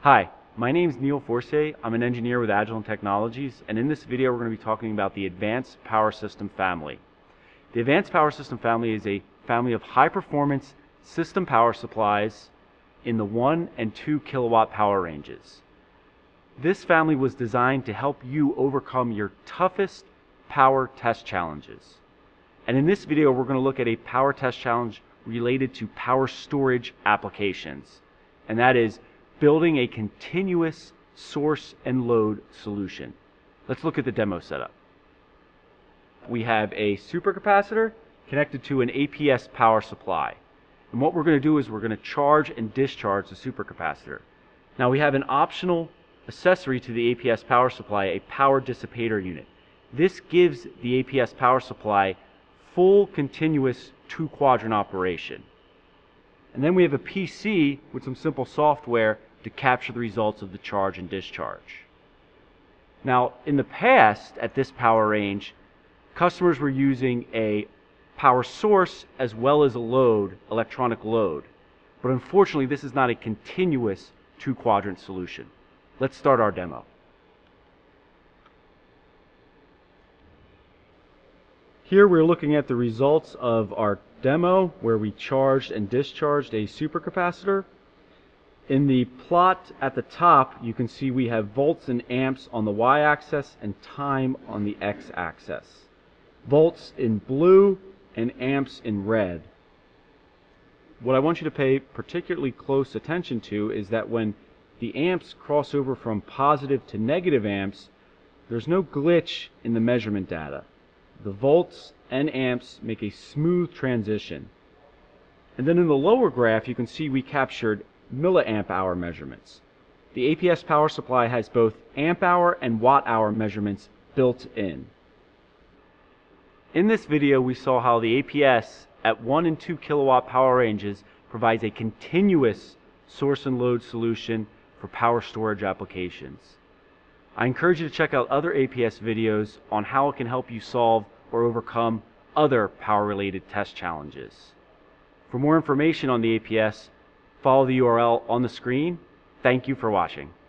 Hi, my name is Neil Forse. I'm an engineer with Agilent Technologies, and in this video we're going to be talking about the Advanced Power System family. The Advanced Power System family is a family of high-performance system power supplies in the 1 and 2 kilowatt power ranges. This family was designed to help you overcome your toughest power test challenges. And in this video we're going to look at a power test challenge related to power storage applications, and that is building a continuous source and load solution. Let's look at the demo setup. We have a supercapacitor connected to an APS power supply. And what we're going to do is we're going to charge and discharge the supercapacitor. Now we have an optional accessory to the APS power supply, a power dissipator unit. This gives the APS power supply full continuous 2-quadrant operation. And then we have a PC with some simple software to capture the results of the charge and discharge. Now, in the past, at this power range, customers were using a power source as well as a load, electronic load. But unfortunately, this is not a continuous 2-quadrant solution. Let's start our demo. Here we're looking at the results of our demo where we charged and discharged a supercapacitor. In the plot at the top, you can see we have volts and amps on the y-axis and time on the x-axis. Volts in blue and amps in red. What I want you to pay particularly close attention to is that when the amps cross over from positive to negative amps, there's no glitch in the measurement data. The volts and amps make a smooth transition. And then in the lower graph you can see we captured milliamp hour measurements. The APS power supply has both amp hour and watt hour measurements built in. In this video we saw how the APS at 1 and 2 kilowatt power ranges provides a continuous source and load solution for power storage applications. I encourage you to check out other APS videos on how it can help you solve or overcome other power-related test challenges. For more information on the APS, follow the URL on the screen. Thank you for watching.